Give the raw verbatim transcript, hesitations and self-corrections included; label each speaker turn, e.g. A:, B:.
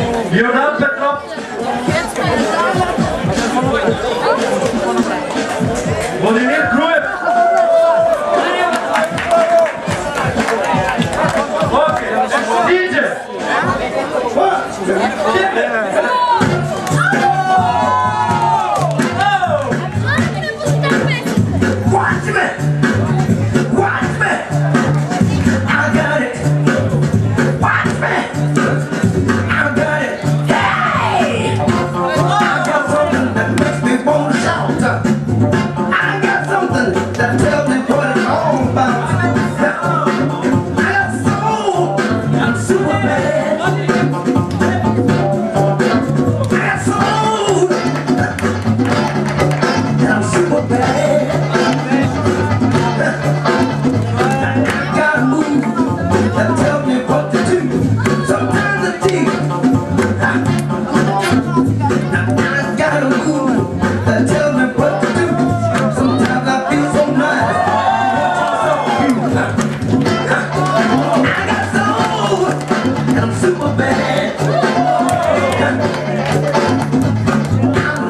A: Leonard Petrov. Vladimir Krujev. Okay, D J.
B: Watch me! Watch me! I got it! Watch me! I got it! Hey! I got something that makes me want to shout. I got something that tells me what it's all about. I got soul! I'm super bad! I got soul! I'm super bad! I'm